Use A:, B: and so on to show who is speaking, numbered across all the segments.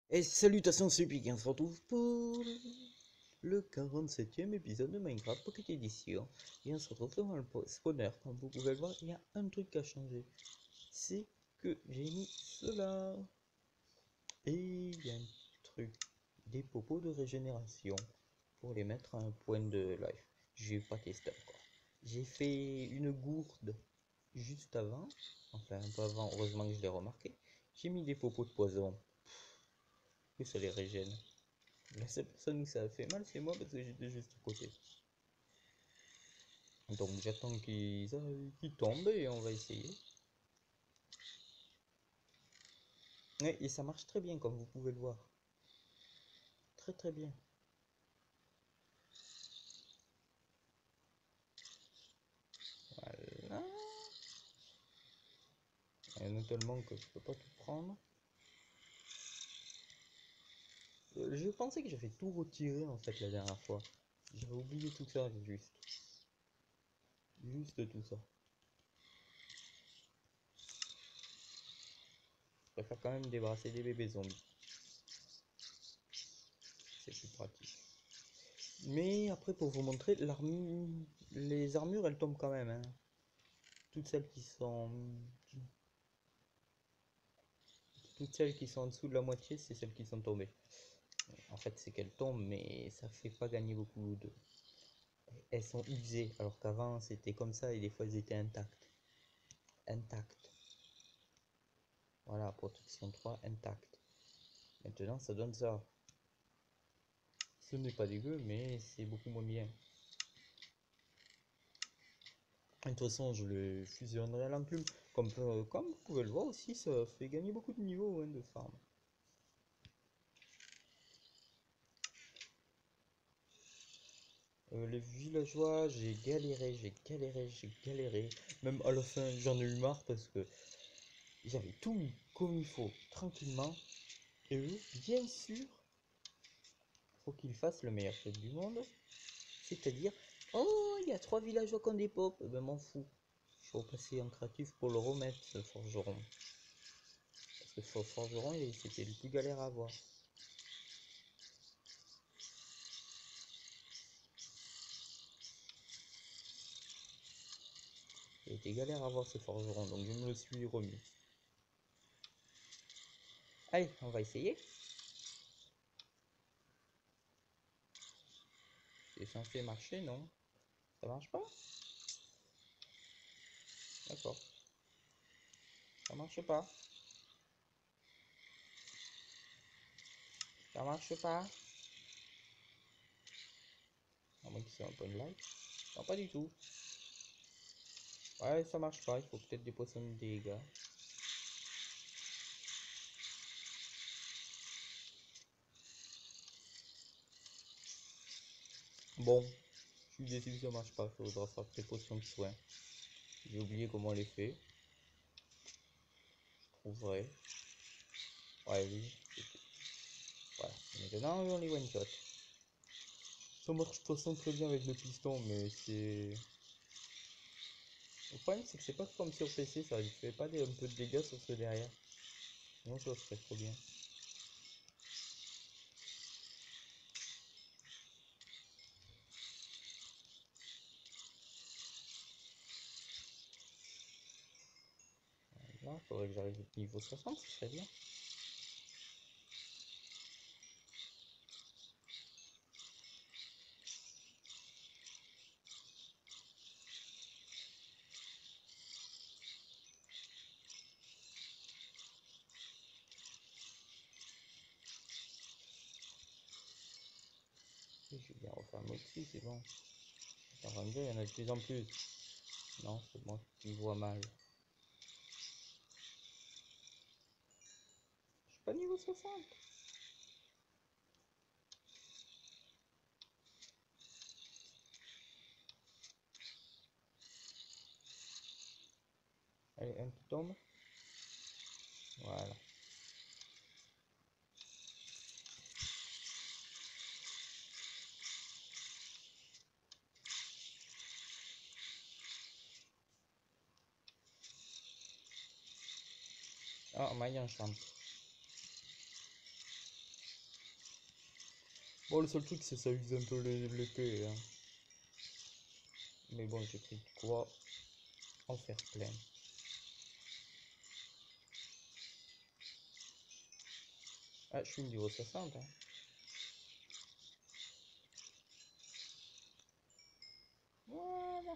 A: Et salutations Supic, on se retrouve pour le 47e épisode de Minecraft Pocket Edition. Et on se retrouve devant le spawner. Comme vous pouvez le voir, il y a un truc qui a changé. C'est que j'ai mis cela. Et il y a un truc, des popos de régénération pour les mettre à un point de life. Je vais pas tester encore. J'ai fait une gourde juste avant, enfin un peu avant, heureusement que je l'ai remarqué. J'ai mis des popos de poison, que ça les régène. La seule personne où ça a fait mal, c'est moi parce que j'étais juste à côté. Donc j'attends qu'ils tombent et on va essayer. Et ça marche très bien comme vous pouvez le voir. Très très bien. Voilà. Et notamment que je peux pas tout prendre. Je pensais que j'avais tout retiré en fait la dernière fois. J'avais oublié tout ça juste. Juste tout ça. Je préfère quand même débarrasser des bébés zombies. C'est plus pratique. Mais après pour vous montrer, les armures elles tombent quand même. Hein. Toutes celles qui sont... Toutes celles qui sont en dessous de la moitié, c'est celles qui sont tombées. En fait, c'est qu'elles tombent, mais ça fait pas gagner beaucoup de... Elles sont usées, alors qu'avant, c'était comme ça et des fois, elles étaient intactes. Intactes. Voilà, protection 3, intacte. Maintenant, ça donne ça. Ce n'est pas dégueu, mais c'est beaucoup moins bien. De toute façon, je le fusionnerai à l'enclume. Comme vous pouvez le voir aussi, ça fait gagner beaucoup de niveaux de farm. Les villageois, j'ai galéré. Même à la fin, j'en ai eu marre parce que j'avais tout mis comme il faut, tranquillement. Et eux, bien sûr, faut qu'ils fassent le meilleur truc du monde. C'est-à-dire, oh, il y a 3 villageois qui ont des pop. Eh ben, m'en fous. Il faut passer en créatif pour le remettre, ce forgeron. Parce que ce forgeron, c'était le plus galère à avoir. Il était galère à avoir ce forgeron, donc je me le suis remis. Allez, on va essayer. C'est censé marcher, non? Ça marche pas? D'accord. Ça marche pas. Ça marche pas. À moins que c'est un point de like. Non, pas du tout. Ouais, ça marche pas. Il faut peut-être des poissons de dégâts. Bon, je suis déçu que ça marche pas. Faudra faire des potions de soin. J'ai oublié comment on les fait. Je trouverai. Ouais, oui. Voilà. Maintenant, on les one shot. Ça marche de toute façon très bien avec le piston, mais c'est. Le problème, c'est que c'est pas comme sur PC, ça ne fait pas un peu de dégâts sur ceux derrière. Sinon, ça serait trop bien. Là, faudrait que j'arrive au niveau 60, ce serait bien. Et je vais bien refaire moi aussi, c'est bon. En train de dire, il y en a de plus en plus. Non, c'est moi qui vois mal. Je suis pas niveau 60. Allez, un qui tombe. Voilà. Ah, maille enchante. Bon, le seul truc, c'est ça use un peu l'épée, hein. Mais bon, j'ai pris de quoi en faire plein. Ah, je suis niveau 60, hein. Voilà.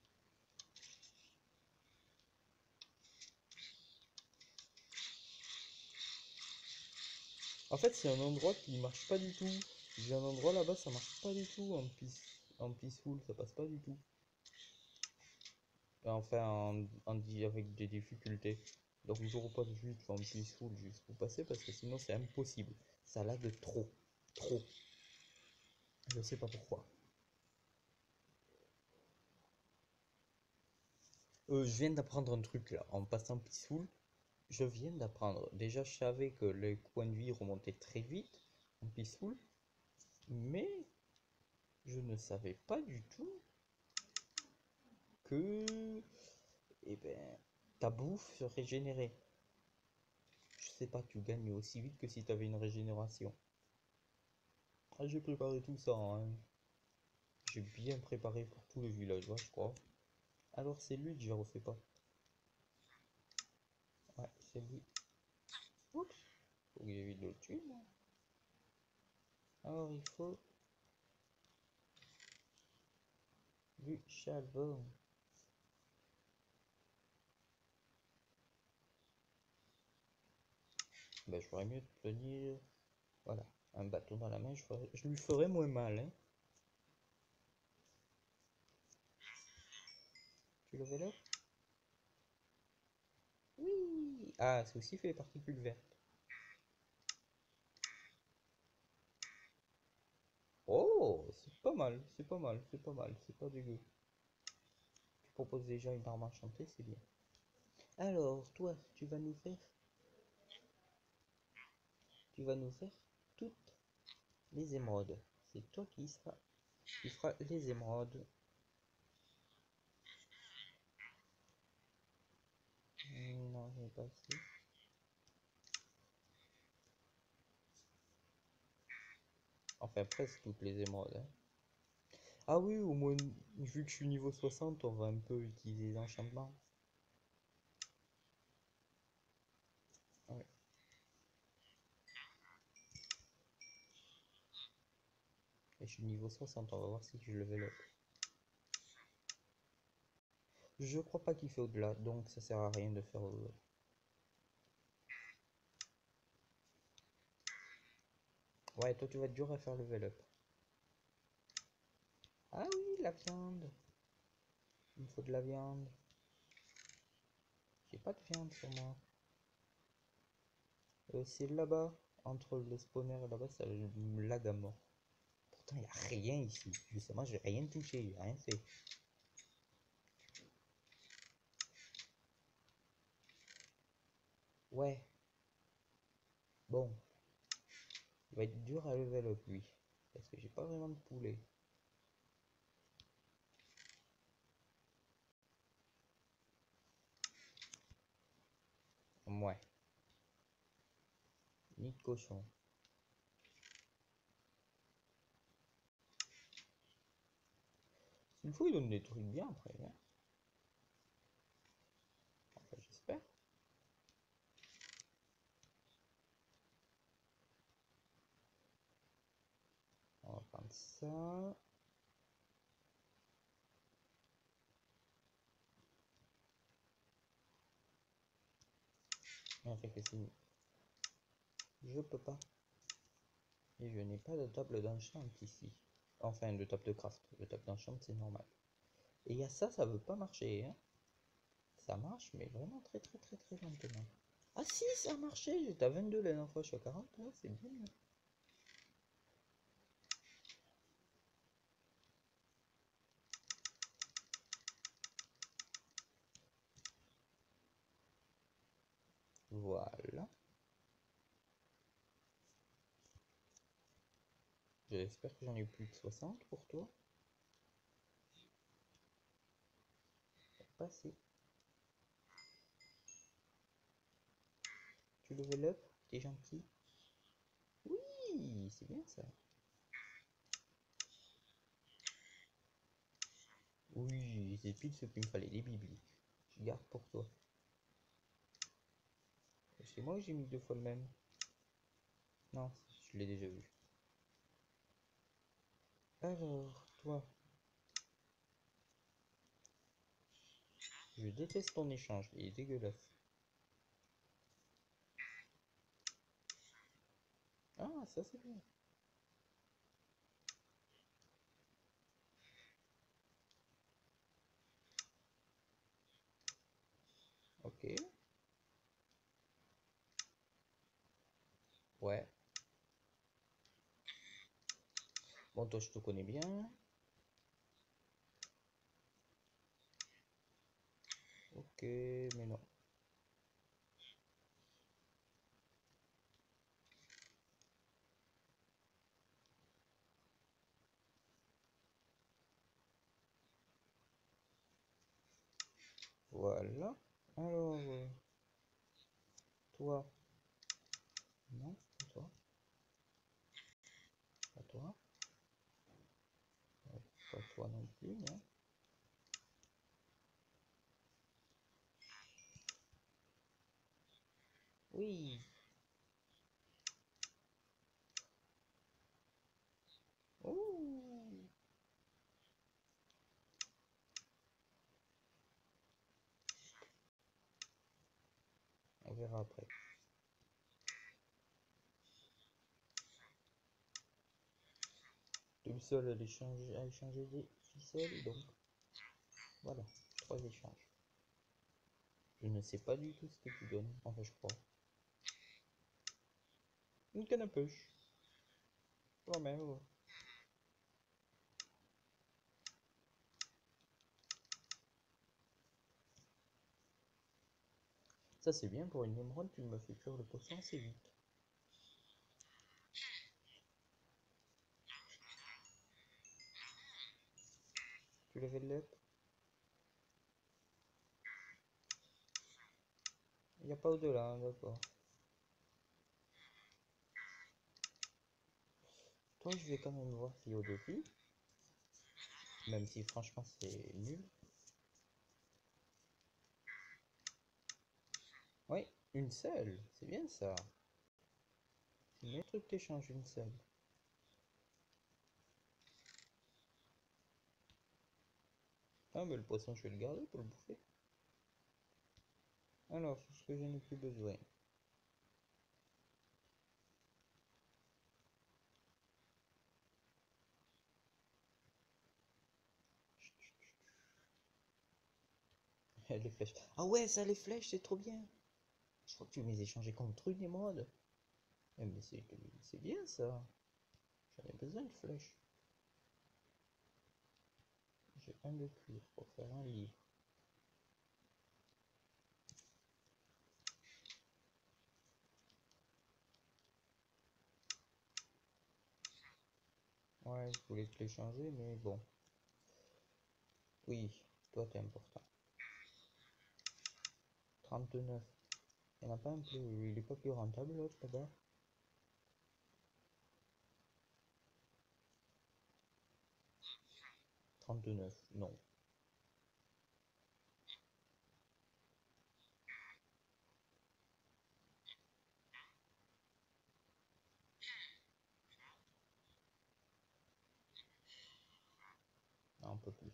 A: En fait, c'est un endroit qui marche pas du tout. J'ai un endroit là-bas, ça marche pas du tout en peaceful, ça passe pas du tout. Enfin, avec des difficultés. Donc, je repose juste en peaceful juste pour passer parce que sinon, c'est impossible. Ça lag trop. Trop. Je sais pas pourquoi. Je viens d'apprendre un truc là, en passant peaceful. Je viens d'apprendre. Déjà, je savais que les points de vie remontaient très vite en peaceful, mais je ne savais pas du tout que, eh ben, ta bouffe se régénérait. Je sais pas, tu gagnes aussi vite que si tu avais une régénération. Ah, j'ai préparé tout ça, hein. J'ai bien préparé pour tout le village, je crois. Alors, c'est lui que je refais pas. Ouais, c'est lui. Oups, faut que j'évite de le tuer, là. Alors, il faut du charbon. Ben, je ferais mieux de tenir, voilà, un bâton dans la main, je lui ferais moins mal, hein. Tu level up? Oui! Ah, c'est aussi fait les particules vertes. Oh, c'est pas mal, c'est pas mal, c'est pas mal, c'est pas dégueu. Tu proposes déjà une arme enchantée, c'est bien. Alors, toi, tu vas nous faire toutes les émeraudes. C'est toi qui fera les émeraudes. Non, j'ai pas assez. Enfin, presque toutes les émeraudes, hein. Ah oui, au moins, vu que je suis niveau 60, on va un peu utiliser les enchantements. Ouais. Et je suis niveau 60, on va voir si je level up. Je crois pas qu'il fait au-delà, donc ça sert à rien de faire au-delà. Ouais, toi tu vas être dur à faire level up. Ah oui, la viande. Il me faut de la viande. J'ai pas de viande sur moi. C'est là-bas, entre le spawner et là-bas, ça me lag à mort. Pourtant, il n'y a rien ici. Justement, j'ai rien touché, j'ai rien fait. Ouais, bon. Il va être dur à level up, lui. Parce que j'ai pas vraiment de poulet. Ouais, ni de cochon. S'il faut, il donne des trucs bien après, hein. Enfin, j'espère. On va prendre ça. En fait, que si je peux pas. Et je n'ai pas de table d'enchant ici. Enfin, de table de craft. De table d'enchant, c'est normal. Et il y a ça, ça veut pas marcher, hein. Ça marche, mais vraiment très très très très lentement. Ah si, ça a marché. J'étais à 22 la dernière fois, je suis à 40 là, c'est bien mieux. Voilà. J'espère que j'en ai plus de 60 pour toi. Passé. Tu level up, t'es gentil. Oui, c'est bien ça. Oui, c'est pile ce qu'il me fallait, des bibis. Je garde pour toi. C'est moi que j'ai mis 2 fois le même. Non, je l'ai déjà vu. Alors, toi. Je déteste ton échange, il est dégueulasse. Ah, ça c'est bien. Ok. Ouais. Bon, toi, je te connais bien. Ok, mais non. Voilà. Alors, toi. Non, pas toi. Pas toi. Pas toi non plus, non. Oui. Ouh. On verra après. Tout seul à échanger des ficelles, donc voilà, 3 échanges. Je ne sais pas du tout ce que tu donnes, enfin je crois. Une canne à pêche. Oh merde. Ça c'est bien pour une émeraude, tu me fais cuire le poisson assez vite. Tu level up? Il n'y a pas au-delà, hein, d'accord. Toi je vais quand même voir s'il y a au-dessus. Même si franchement c'est nul. Oui, une seule, c'est bien ça. C'est le meilleur truc t'échanges une seule. Ah mais le poisson je vais le garder pour le bouffer. Alors, c'est ce que je n'ai plus besoin. Les flèches. Ah ouais, ça les flèches, c'est trop bien. Je crois que tu m'as échangé contre une émeraude. Eh, mais c'est bien ça. J'en ai besoin de flèches. J'ai un de cuir pour faire un livre. Ouais, je voulais te l'échanger, mais bon. Oui, toi t'es important. 39. Il n'y en a pas un plus. Il est pas plus rentable l'autre là-bas. 39, non. Non, un peu plus.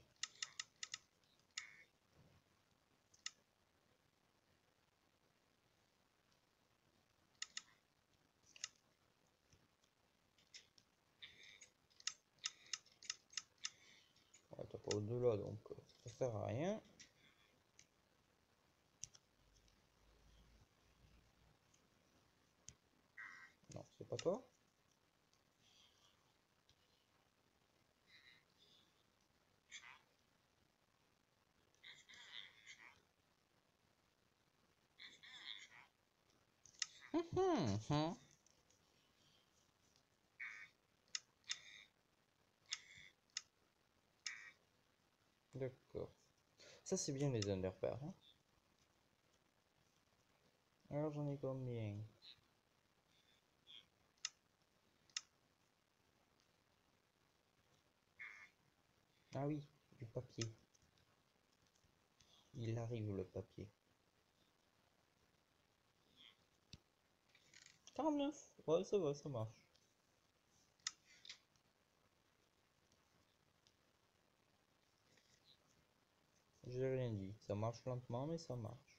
A: Ouais, t'as pas au-delà donc ça sert à rien. Non, c'est pas toi. D'accord. Ça c'est bien les underpairs. Hein. Alors j'en ai combien? Ah oui, du papier. Il arrive le papier. 49. Ouais, ça va, ça marche. J'ai rien dit. Ça marche lentement, mais ça marche.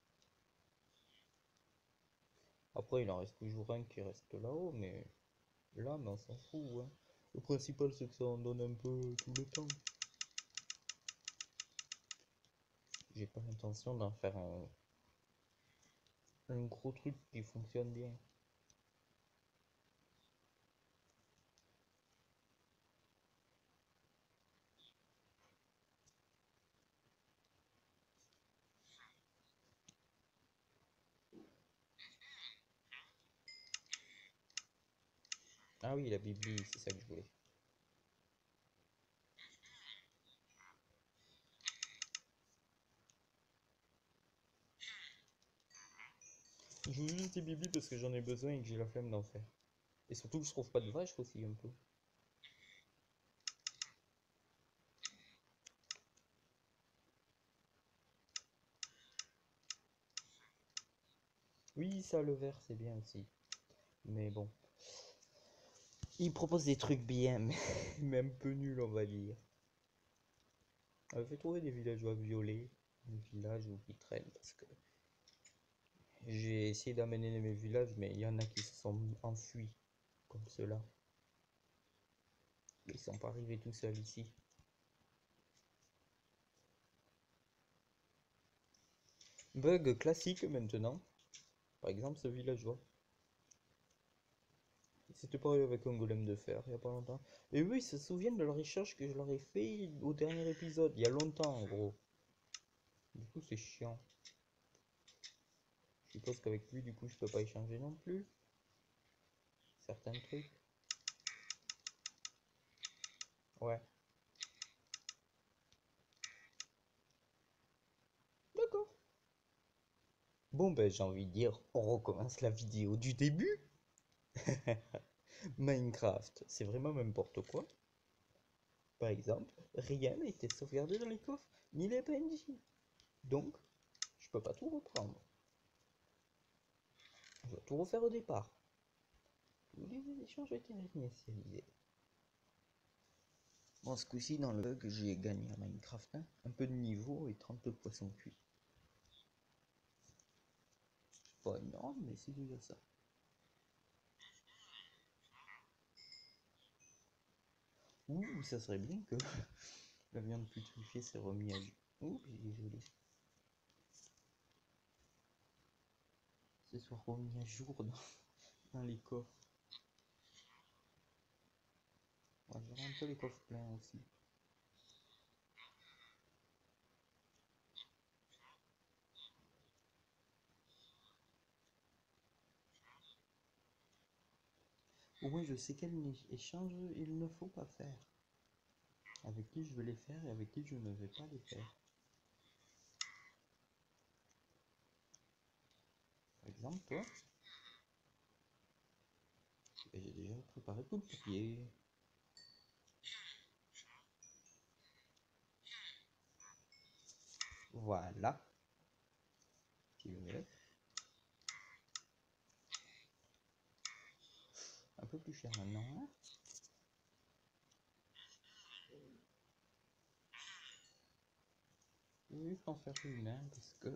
A: Après, il en reste toujours un qui reste là-haut, mais là, mais on s'en fout, hein. Le principal, c'est que ça en donne un peu tout le temps. J'ai pas l'intention d'en faire un gros truc qui fonctionne bien. Ah oui, la Bibli, c'est ça que je voulais. Je veux juste des Bibli parce que j'en ai besoin et que j'ai la flemme d'en faire. Et surtout que je trouve pas de vache aussi un peu. Oui, ça, le vert, c'est bien aussi. Mais bon. Il propose des trucs bien, mais un peu nuls, on va dire. Fait trouver des villageois violets, des villages où ils traînent, parce que j'ai essayé d'amener mes villages, mais il y en a qui se sont enfuis, comme ceux-là. Ils sont pas arrivés tout seuls ici. Bug classique maintenant. Par exemple, ce villageois. C'était pareil avec un golem de fer, il y a pas longtemps. Et eux, ils se souviennent de la recherche que je leur ai fait au dernier épisode, il y a longtemps en gros. Du coup, c'est chiant. Je suppose qu'avec lui, du coup, je peux pas échanger non plus. Certains trucs. Ouais. D'accord. Bon, ben, j'ai envie de dire, on recommence la vidéo du début. Minecraft, c'est vraiment n'importe quoi. Par exemple, rien n'a été sauvegardé dans les coffres, ni les PNJ. Donc, je peux pas tout reprendre. Je dois tout refaire au départ. Tous les échanges ont été réinitialisés. Bon, ce coup-ci, dans le bug, j'ai gagné à Minecraft, hein. Un peu de niveau et 30 poissons cuits. C'est pas énorme, mais c'est déjà ça. Ouh, ça serait bien que la viande putréfiée s'est remis à jour. Ouh, il est joli. Ce soit remis à jour dans les coffres. Ouais, j'aurai un peu les coffres pleins aussi. Au moins, je sais quel échange il ne faut pas faire. Avec qui je vais les faire et avec qui je ne vais pas les faire. Par exemple, toi, j'ai déjà préparé tout le papier. Voilà. Petit level up. Un peu plus cher maintenant, hein. Je vais juste en faire une, hein, parce que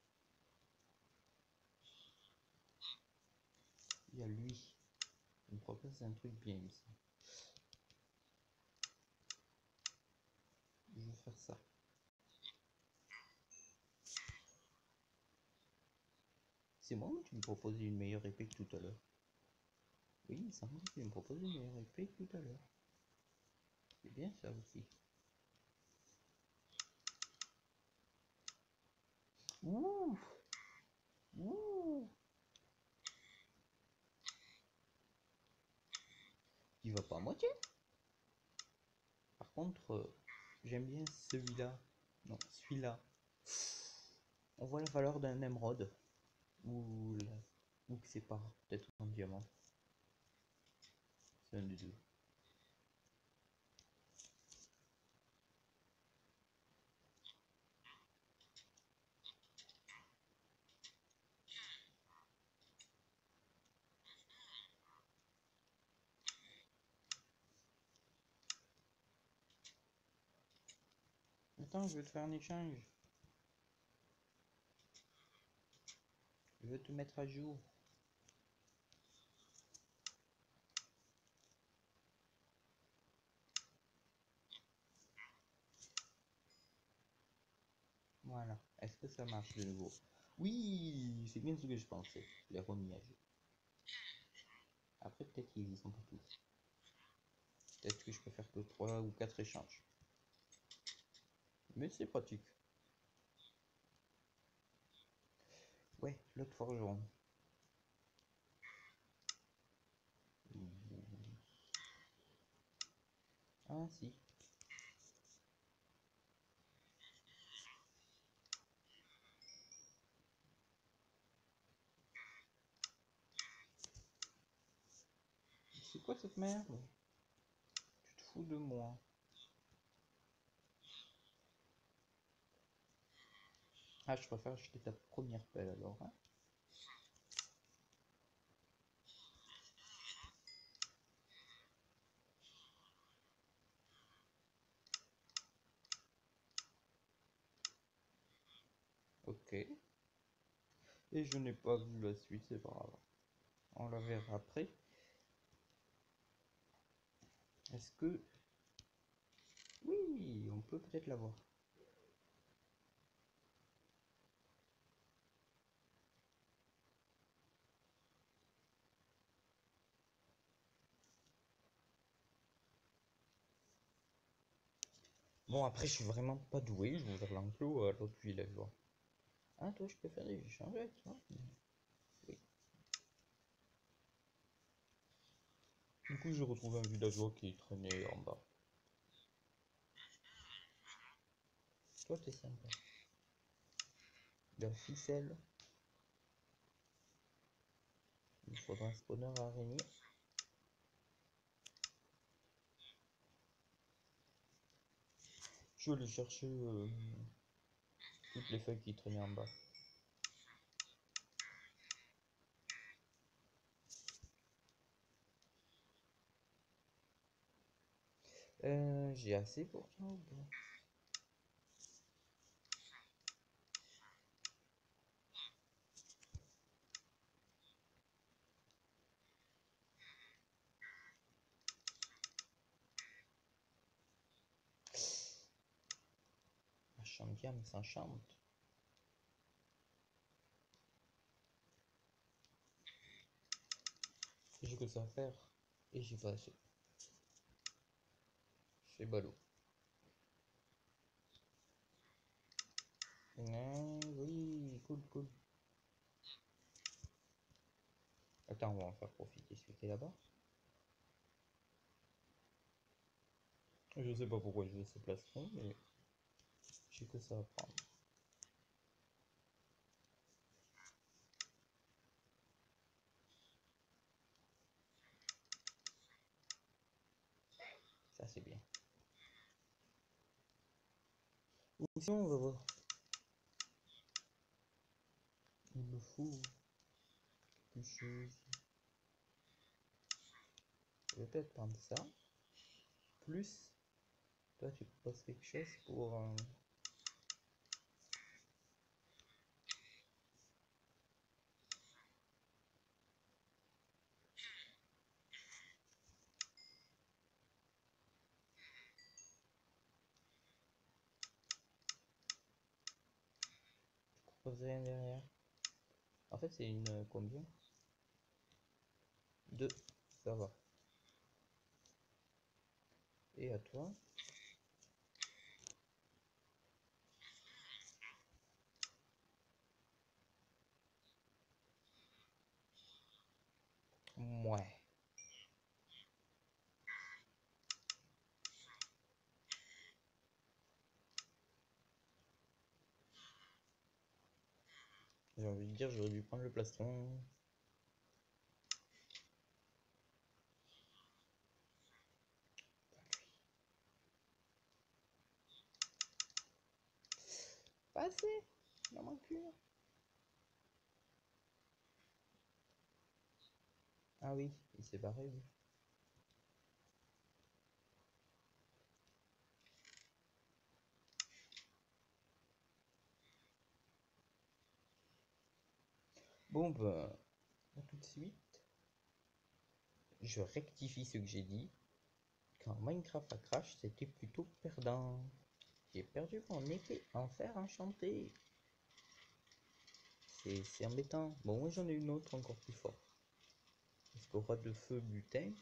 A: il y a lui. Il me propose un truc bien ici. Je vais faire ça. C'est moi ou tu me proposais une meilleure épée que tout à l'heure? Oui, il semble que tu me proposes une meilleure épée que tout à l'heure. C'est bien ça aussi. Ouh! Ouh! Tu vas pas à moitié? Par contre, j'aime bien celui-là. Non, celui-là. On voit la valeur d'un émeraude. Ou, ou que c'est pas. Peut-être un diamant. C'est un des deux. Attends, je veux te faire un échange. Je veux te mettre à jour. Voilà. Est-ce que ça marche de nouveau? Oui, c'est bien ce que je pensais. Je l'ai remis à jour. Après, peut-être qu'ils y sont pas tous. Peut-être que je peux faire que 3 ou 4 échanges. Mais c'est pratique. Ouais, l'autre forgeron. Ah si. C'est quoi cette merde? Tu te fous de moi. Ah, je préfère acheter ta première pelle alors, hein. Ok. Et je n'ai pas vu la suite, c'est pas grave. On la verra après. Est-ce que... Oui, on peut peut-être l'avoir. Bon, après, je suis vraiment pas doué. Je vais ouvrir l'enclos à l'autre villageois. Ah, toi, je peux faire des échanges avec toi. Oui. Du coup, j'ai retrouvé un villageois qui traînait en bas. Toi, t'es sympa. De la ficelle. Il faudra un spawner à araignée. Je vais aller chercher toutes les feuilles qui traînaient en bas. J'ai assez pour toi ou pas? La chantiam s'enchante. J'ai que ça à faire et j'ai pas assez. C'est ballot. Oui, cool, cool. Attends, on va en faire profiter celui qui est là-bas. Je sais pas pourquoi je veux ce plastron, mais j'ai que ça à prendre. Ça c'est bien. Ou sinon on va voir. Il me faut quelque chose. Je vais peut-être prendre ça. Plus, toi tu proposes quelque chose pour... tu proposes rien derrière. En fait c'est une combien? 2, ça va. Et à toi? Ouais. J'ai envie de dire, j'aurais dû prendre le plastron. Pas assez. Il en manque une. Ah oui, il s'est barré, lui. Bon, ben, à tout de suite. Je rectifie ce que j'ai dit. Quand Minecraft a crash, c'était plutôt perdant. J'ai perdu mon épée en fer enchanté. C'est embêtant. Bon, moi j'en ai une autre encore plus forte. Parce qu'au roi de feu butin,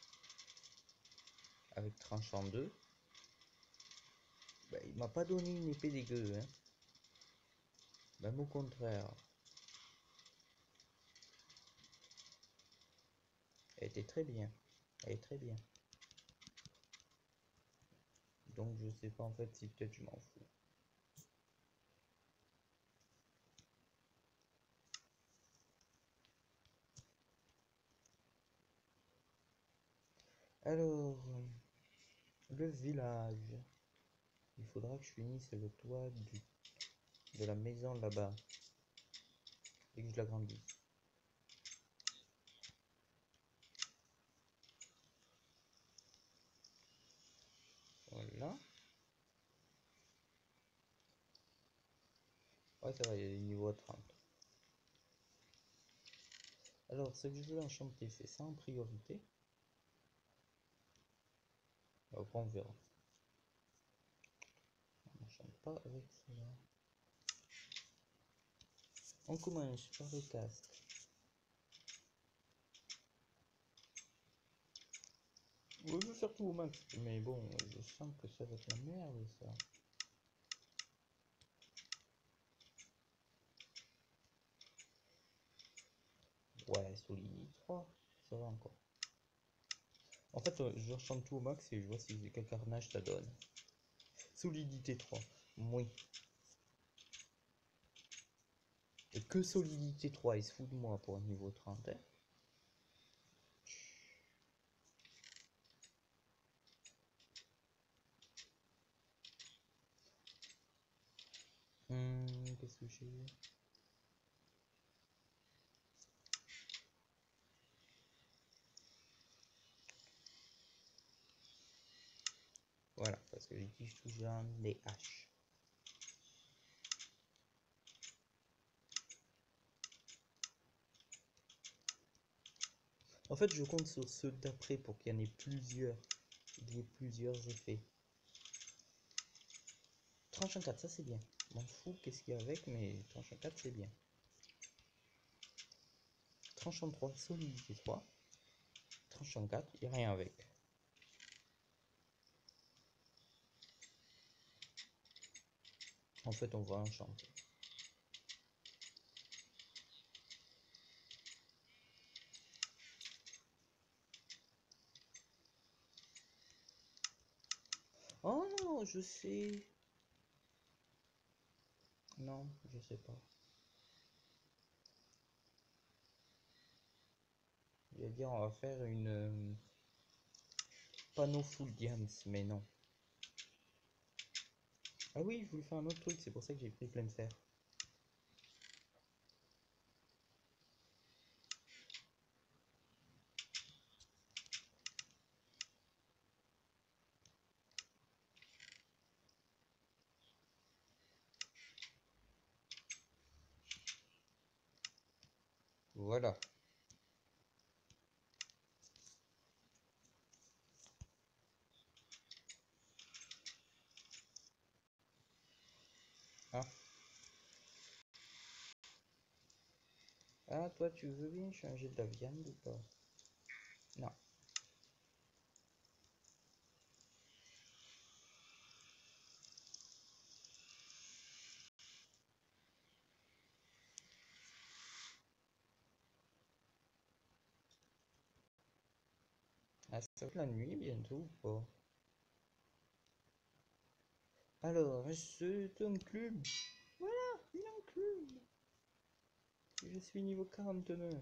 A: avec tranchant 2, bah, il m'a pas donné une épée dégueu. Hein. Même au contraire. Elle était très bien. Elle est très bien. Donc je sais pas en fait si peut-être je m'en fous. Alors, le village. Il faudra que je finisse le toit de la maison là-bas. Et que je l'agrandisse. Voilà. Ouais, ça va, il est niveau 30. Alors, ce que je veux enchanter, c'est ça en priorité. Après, on verra. On n'enchante pas avec cela. On commence par le casque. Je veux faire tout au max, mais bon, je sens que ça va être la merde ça. Ouais, solide 3, ça va encore. En fait, je rechante tout au max et je vois si quel carnage ça donne. Solidité 3, oui. Et que solidité 3, il se fout de moi pour un niveau 30. Hein. Qu'est-ce que j'ai? Voilà, parce que j'utilise toujours des haches. En fait, je compte sur ceux d'après pour qu'il y en ait plusieurs. Il y ait plusieurs effets. Tranchant 4, ça c'est bien. M'en fous qu'est-ce qu'il y a avec, mais tranchant 4 c'est bien. Tranchant 3, solidité 3. Tranchant 4, il n'y a rien avec. En fait, on va enchanter. Oh non, je sais. Non, je sais pas. Il va dire on va faire une panneau full diams, mais non. Ah oui, je voulais faire un autre truc, c'est pour ça que j'ai pris plein de fer. Voilà. Ah. Ah, toi, tu veux bien changer de la viande ou pas? Non. Ah, ça va être la nuit bientôt ou pas? Alors, c'est un club. Voilà, un club. Je suis niveau 49.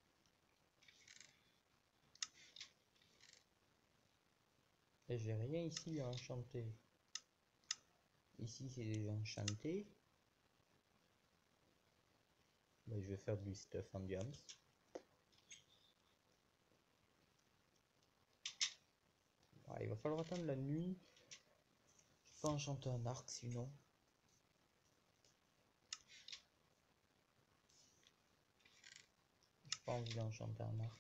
A: Et j'ai rien ici à enchanter. Ici, c'est déjà enchanté. Bah, je vais faire du stuff en diams. Ah, il va falloir attendre la nuit. Je peux enchanter un arc sinon. pas envie d'enchanter un arc.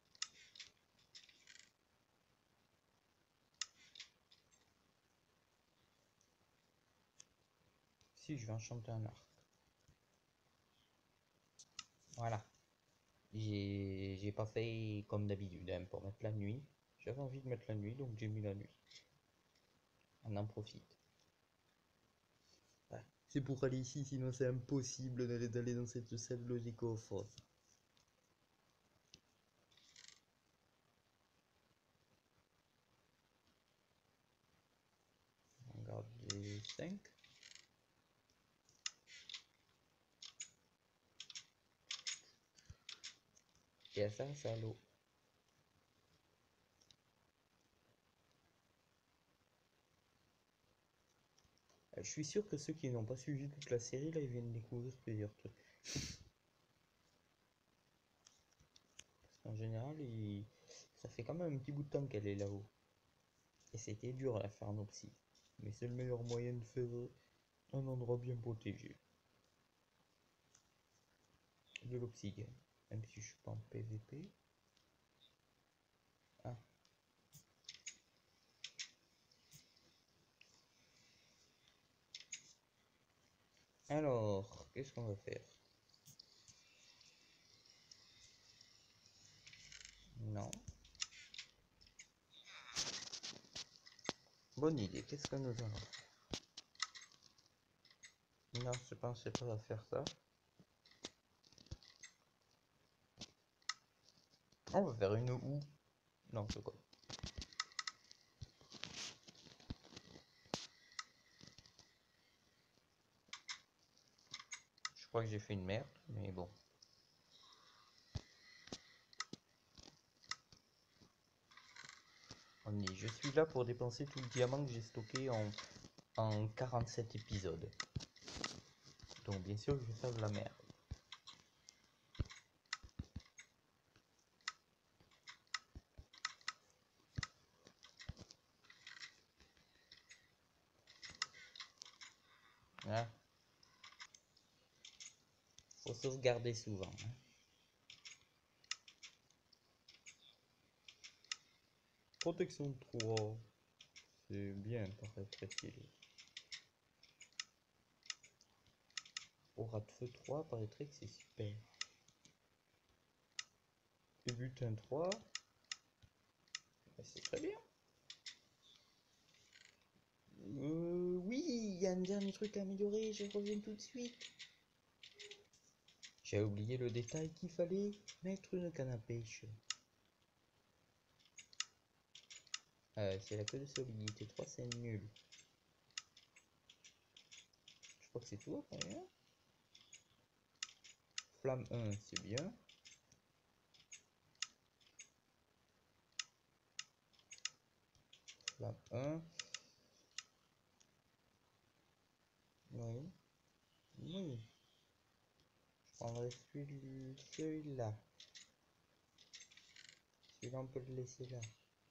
A: Si, je vais enchanter un arc. Voilà. J'ai pas fait comme d'habitude hein, pour mettre la nuit. J'avais envie de mettre la nuit, donc j'ai mis la nuit. On en profite. Ouais. C'est pour aller ici, sinon c'est impossible d'aller dans cette salle de coffre. On garde les 5. Et ça, c'est à l'eau. Je suis sûr que ceux qui n'ont pas suivi toute la série, là, ils viennent découvrir plusieurs trucs. Parce qu'en général, ça fait quand même un petit bout de temps qu'elle est là-haut. Et c'était dur à la faire nos psy. Mais c'est le meilleur moyen de faire un endroit bien protégé. De l'obsidienne. Même si je suis pas en PVP. Ah. Alors, qu'est-ce qu'on va faire? Non. Bonne idée, qu'est-ce que nous allons faire? Non, je pensais pas à faire ça. On va faire une houe. Non, c'est quoi? Je crois que j'ai fait une merde, mais bon. Je suis là pour dépenser tout le diamant que j'ai stocké en 47 épisodes. Donc bien sûr je vais faire de la merde. Hein? Faut sauvegarder souvent. Hein. Protection 3. C'est bien, paraît-il. Aura de feu 3, paraîtrait que c'est super. Et butin 3. C'est très bien. Oui, il y a un dernier truc à améliorer, je reviens tout de suite. J'ai oublié le détail qu'il fallait mettre une canne à pêche. C'est la queue de solidité 3, c'est nul. Je crois que c'est tout après. Hein. Flamme 1, c'est bien. Flamme 1. Oui. Oui. Je prendrai celui-là. Celui-là, on peut le laisser là.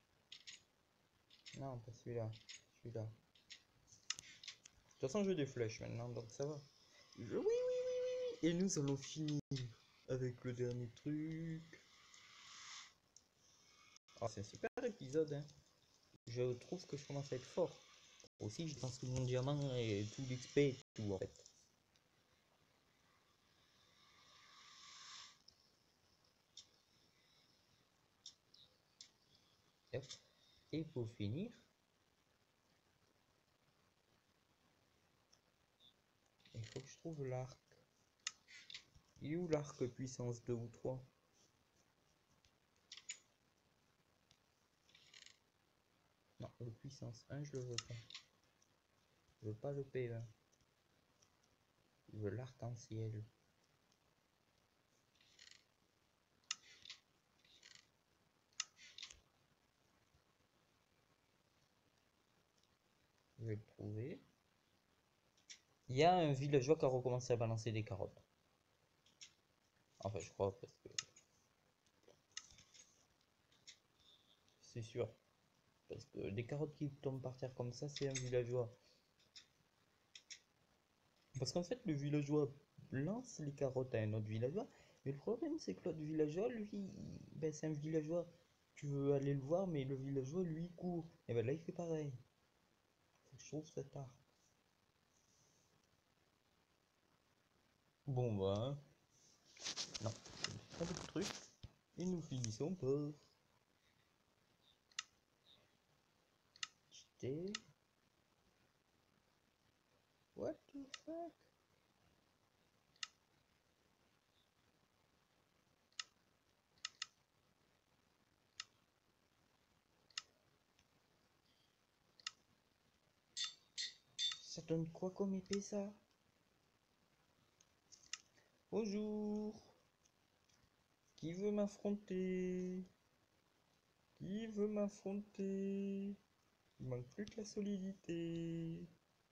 A: Non, pas celui-là. Celui-là. De toute façon, j'ai des flèches maintenant, donc ça va. Oui, oui, oui, oui, oui. Et nous allons finir avec le dernier truc. Oh, c'est un super épisode, hein. Je trouve que je commence à être fort. Aussi, je pense que mon diamant et tout l'XP et tout, en fait. Hop. Et pour finir, il faut que je trouve l'arc. Il est où l'arc puissance 2 ou 3? Non, le puissance 1, je le veux pas. Je veux pas le P20. Je veux l'arc-en-ciel. Je vais le trouver. Il y a un villageois qui a recommencé à balancer des carottes. Enfin, je crois, parce que... C'est sûr. Parce que des carottes qui tombent par terre comme ça, c'est un villageois. Parce qu'en fait, le villageois lance les carottes à un autre villageois, Mais le problème, c'est que l'autre villageois, lui, ben, c'est un villageois. Tu veux aller le voir, mais le villageois, lui, il court. Et ben là, il fait pareil. Faut que je trouve cet art. Bon, bah, non, pas beaucoup de trucs. Et nous finissons par cheater. What the fuck? Ça donne quoi comme épée, ça? Bonjour. Qui veut m'affronter? Qui veut m'affronter? Il manque plus que la solidité.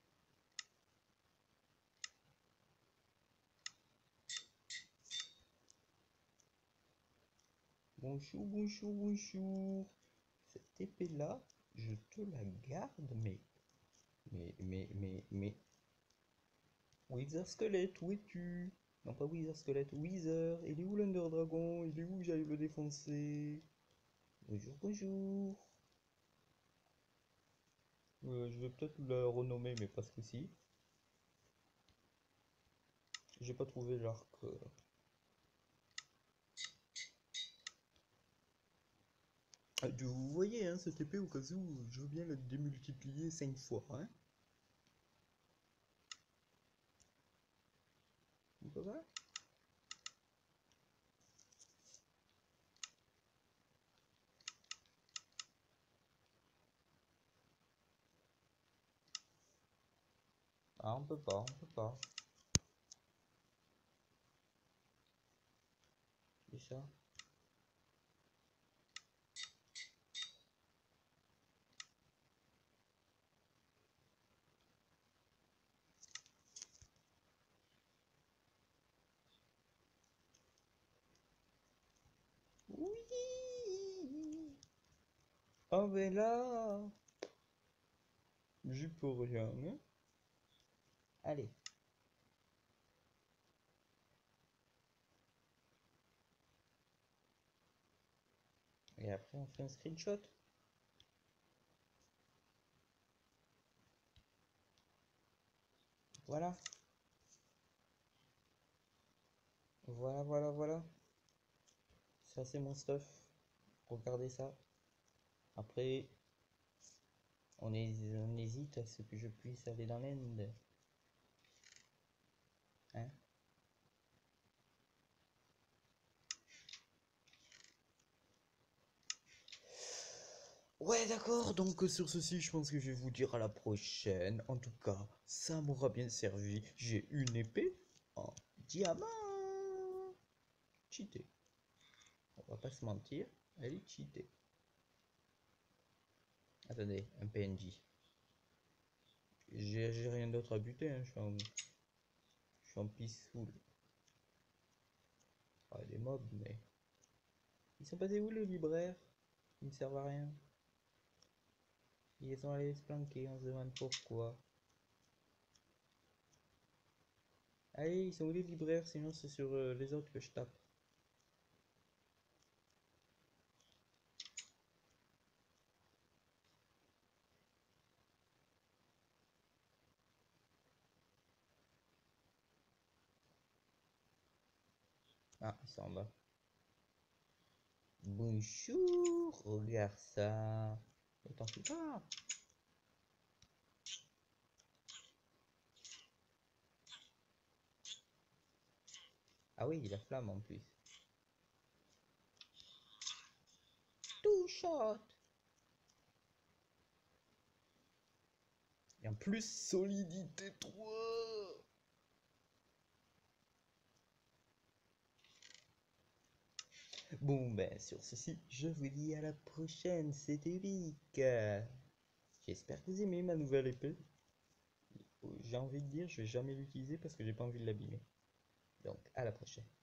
A: Bonjour, bonjour, bonjour. Cette épée-là, je te la garde, mais... Wither Squelette, où es-tu? Non, pas Wither Squelette, Wither. Il est où l'Under Dragon? Il est où? J'allais le défoncer. Bonjour, bonjour. Je vais peut-être la renommer, mais parce que si. J'ai pas trouvé l'arc. Vous voyez, hein, cette épée, au cas où, je veux bien la démultiplier 5 fois, hein. On peut pas? Ah, on peut pas, on peut pas. C'est ça. Oui! Oh, ben là! J'y peux rien, hein. Allez. Et après, on fait un screenshot. Voilà. Voilà, voilà, voilà. Ça, c'est mon stuff. Regardez ça. Après, on hésite à ce que je puisse aller dans l'end. Hein? Ouais, d'accord. Donc, sur ceci, je pense que je vais vous dire à la prochaine. En tout cas, ça m'aura bien servi. J'ai une épée en diamant. Cheaté. On va pas se mentir. Elle est cheatée. Attendez, un PNJ. J'ai rien d'autre à buter, hein. Je suis en peaceful. Ah, des mobs, mais... Ils sont passés où, les libraires? Ils ne servent à rien. Ils sont allés se planquer, on se demande pourquoi. Allez, ils sont où les libraires? Sinon, c'est sur les autres que je tape. Ah, ils sont en bas. Bonjour, regarde ça. Mais t'en fais pas. Ah oui, la flamme en plus. Two shot. Et en plus, solidité 3. Bon, ben, sur ceci, je vous dis à la prochaine. C'était Vic. J'espère que vous aimez ma nouvelle épée. J'ai envie de dire, je vais jamais l'utiliser parce que j'ai pas envie de l'abîmer. Donc, à la prochaine.